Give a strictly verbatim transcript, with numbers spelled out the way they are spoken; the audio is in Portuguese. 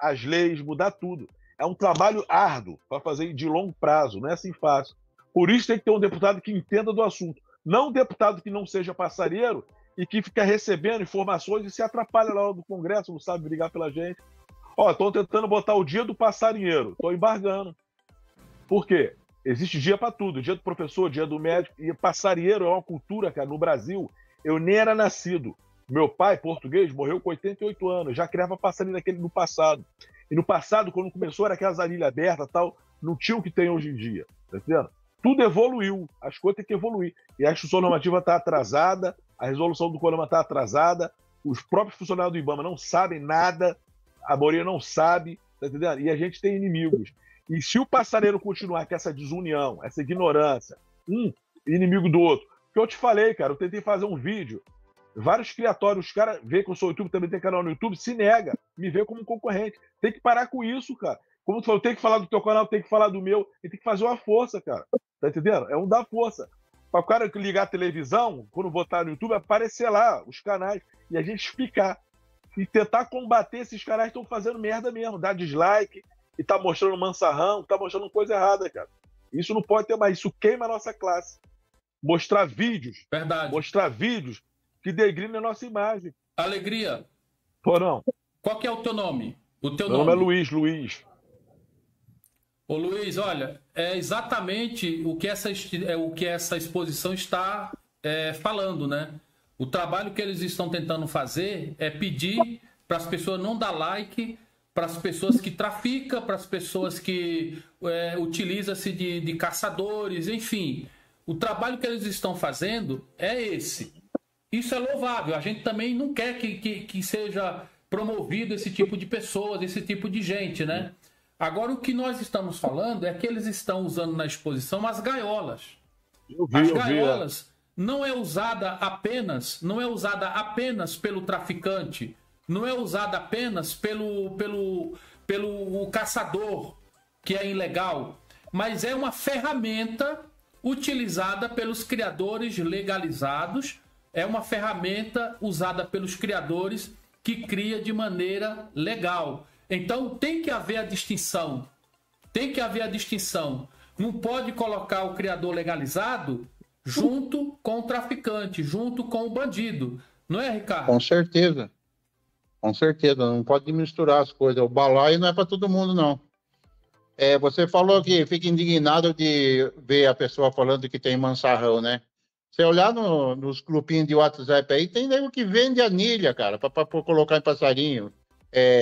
as leis, mudar tudo. É um trabalho árduo para fazer de longo prazo, não é assim fácil. Por isso tem que ter um deputado que entenda do assunto. Não um deputado que não seja passareiro e que fica recebendo informações e se atrapalha lá do Congresso, não sabe brigar pela gente. Ó, estão tentando botar o dia do passarinheiro, estou embargando. Por quê? Existe dia para tudo, dia do professor, dia do médico, e passarinheiro é uma cultura, cara, no Brasil, eu nem era nascido. Meu pai, português, morreu com oitenta e oito anos, já criava passarinho naquele no passado. E no passado, quando começou, era aquelas arilhas abertas e tal, não tinha o que tem hoje em dia, tá entendendo? Tudo evoluiu, as coisas têm que evoluir. E a instrução normativa está atrasada, a resolução do CONAMA está atrasada, os próprios funcionários do IBAMA não sabem nada, a maioria não sabe, tá entendendo? E a gente tem inimigos. E se o passareiro continuar com essa desunião, essa ignorância, um inimigo do outro, que eu te falei, cara, eu tentei fazer um vídeo, vários criatórios, os caras veem que eu sou YouTube, também tem canal no YouTube, se nega, me vê como concorrente. Tem que parar com isso, cara. Como tu falou, tem que falar do teu canal, tem que falar do meu, e tem que fazer uma força, cara. Tá entendendo? É um dar força. Para o cara ligar a televisão, quando botar no YouTube, aparecer lá os canais e a gente explicar. E tentar combater esses canais que estão fazendo merda mesmo, dar dislike, e tá mostrando mansarrão, tá mostrando coisa errada, cara. Isso não pode ter mais, isso queima a nossa classe. Mostrar vídeos, Verdade. mostrar vídeos que degrinem a nossa imagem. Alegria. Pô, não. Qual que é o teu nome? O teu Meu nome? nome é Luiz, Luiz. Ô Luiz, olha, é exatamente o que essa, é, o que essa exposição está é, falando, né? O trabalho que eles estão tentando fazer é pedir para as pessoas não dar like, para as pessoas que traficam, para as pessoas que é, utilizam-se de, de caçadores, enfim. O trabalho que eles estão fazendo é esse. Isso é louvável. A gente também não quer que, que, que seja promovido esse tipo de pessoas, esse tipo de gente, né? Agora, o que nós estamos falando é que eles estão usando na exposição as gaiolas. Eu vi, as eu gaiolas vi, não é usada apenas, não é usada apenas pelo traficante, não é usada apenas pelo, pelo, pelo caçador, que é ilegal, mas é uma ferramenta utilizada pelos criadores legalizados, é uma ferramenta usada pelos criadores que cria de maneira legal. Então tem que haver a distinção, tem que haver a distinção. Não pode colocar o criador legalizado junto com o traficante, junto com o bandido. Não é, Ricardo? Com certeza. Com certeza, não pode misturar as coisas. O balaio não é para todo mundo, não. É, você falou que fica indignado de ver a pessoa falando que tem mansarrão, né? Você olhar no, nos grupinhos de WhatsApp aí, tem nego que vende anilha, cara, para colocar em passarinho. É,